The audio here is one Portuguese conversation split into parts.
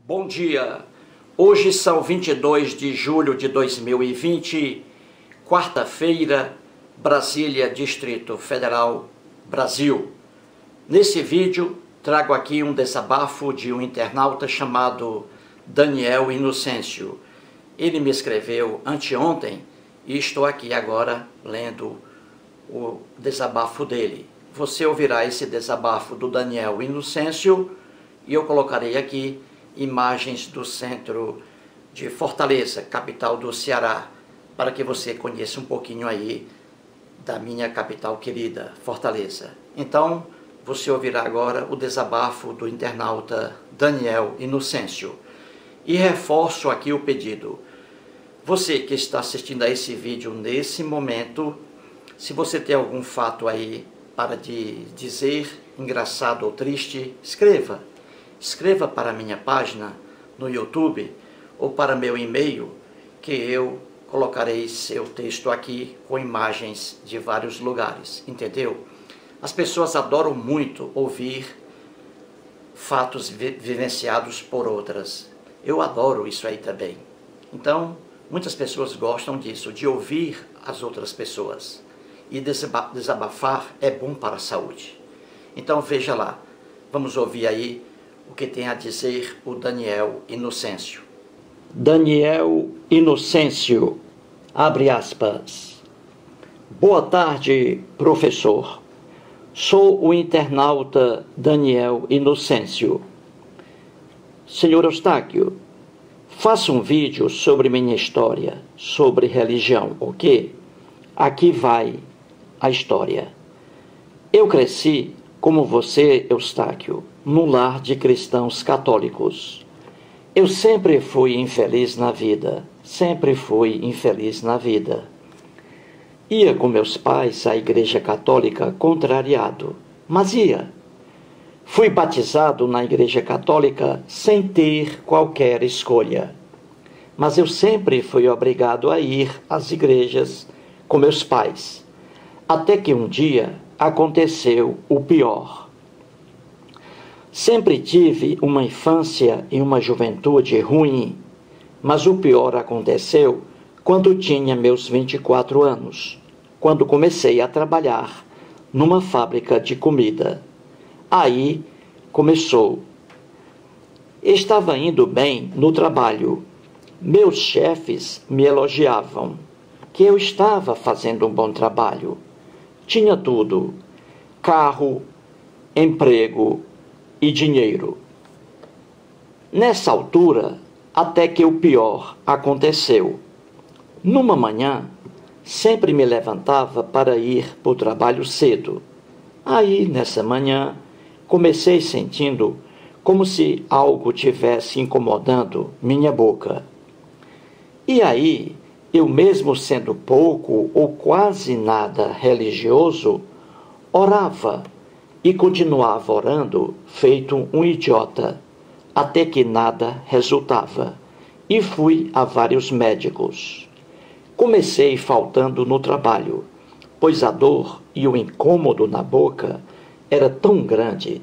Bom dia, hoje são 22 de julho de 2020, quarta-feira, Brasília, Distrito Federal, Brasil. Nesse vídeo, trago aqui um desabafo de um internauta chamado Daniel Inocêncio. Ele me escreveu anteontem e estou aqui agora lendo o desabafo dele. Você ouvirá esse desabafo do Daniel Inocêncio e eu colocarei aqui imagens do centro de Fortaleza, capital do Ceará, para que você conheça um pouquinho aí da minha capital querida, Fortaleza. Então, você ouvirá agora o desabafo do internauta Daniel Inocêncio. E reforço aqui o pedido. Você que está assistindo a esse vídeo nesse momento, se você tem algum fato aí para dizer, engraçado ou triste, escreva. Escreva para a minha página no YouTube ou para meu e-mail, que eu colocarei seu texto aqui com imagens de vários lugares, entendeu? As pessoas adoram muito ouvir fatos vivenciados por outras. Eu adoro isso aí também. Então, muitas pessoas gostam disso, de ouvir as outras pessoas. E desabafar é bom para a saúde. Então, veja lá, vamos ouvir aí o que tem a dizer o Daniel Inocêncio. Daniel Inocêncio, abre aspas. Boa tarde, professor. Sou o internauta Daniel Inocêncio. Senhor Eustáquio, faça um vídeo sobre minha história, sobre religião, ok? Aqui vai a história. Eu cresci, como você, Eustáquio, num lar de cristãos católicos. Eu sempre fui infeliz na vida, sempre fui infeliz na vida. Ia com meus pais à igreja católica contrariado, mas ia. Fui batizado na igreja católica sem ter qualquer escolha. Mas eu sempre fui obrigado a ir às igrejas com meus pais. Até que um dia aconteceu o pior. Sempre tive uma infância e uma juventude ruim, mas o pior aconteceu quando tinha meus 24 anos, quando comecei a trabalhar numa fábrica de comida. Aí começou. Estava indo bem no trabalho. Meus chefes me elogiavam, que eu estava fazendo um bom trabalho. Tinha tudo: carro, emprego e dinheiro. Nessa altura, até que o pior aconteceu. Numa manhã, sempre me levantava para ir para o trabalho cedo. Aí, nessa manhã, comecei sentindo como se algo tivesse incomodando minha boca. E aí, eu mesmo sendo pouco ou quase nada religioso, orava e continuava orando feito um idiota, até que nada resultava, e fui a vários médicos. Comecei faltando no trabalho, pois a dor e o incômodo na boca era tão grande,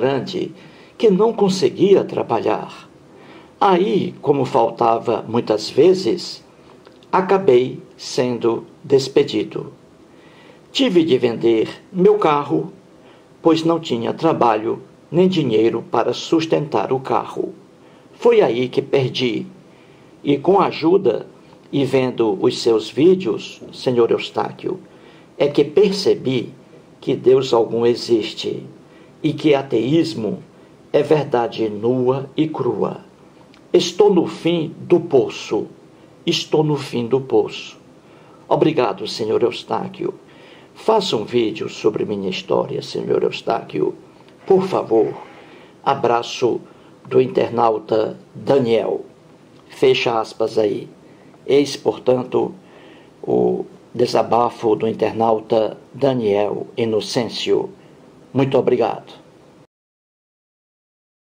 que não conseguia trabalhar. Aí, como faltava muitas vezes, acabei sendo despedido. Tive de vender meu carro, pois não tinha trabalho nem dinheiro para sustentar o carro. Foi aí que perdi. E com a ajuda e vendo os seus vídeos, senhor Eustáquio, é que percebi que Deus algum existe e que ateísmo é verdade nua e crua. Estou no fim do poço. Estou no fim do poço. Obrigado, senhor Eustáquio. Faça um vídeo sobre minha história, senhor Eustáquio. Por favor. Abraço do internauta Daniel. Fecha aspas aí. Eis, portanto, o desabafo do internauta Daniel Inocêncio. Muito obrigado.